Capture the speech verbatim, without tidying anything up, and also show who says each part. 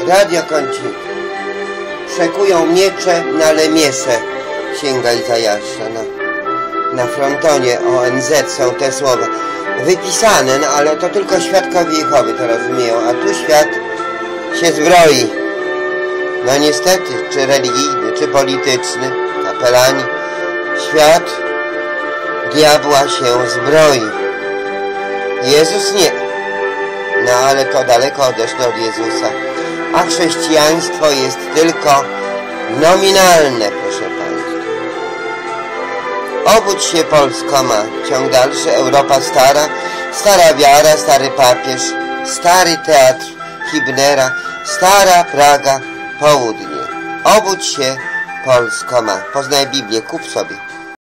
Speaker 1: Radio kończy. Przekują miecze na Lemiesze. Księga Izajasza. Na, na frontonie O N Z są te słowa wypisane, no ale to tylko świadkowie Jehowy to rozumieją, a tu świat się zbroi. No niestety, czy religijny, czy polityczny, kapelani, świat diabła się zbroi. Jezus nie. No ale to daleko odeszło od Jezusa. A chrześcijaństwo jest tylko nominalne, proszę Państwa. Obudź się, Polsko ma. Ciąg dalszy. Europa stara. Stara wiara, stary papież. Stary teatr Hibnera. Stara Praga, południe. Obudź się, Polsko ma. Poznaj Biblię, kup sobie.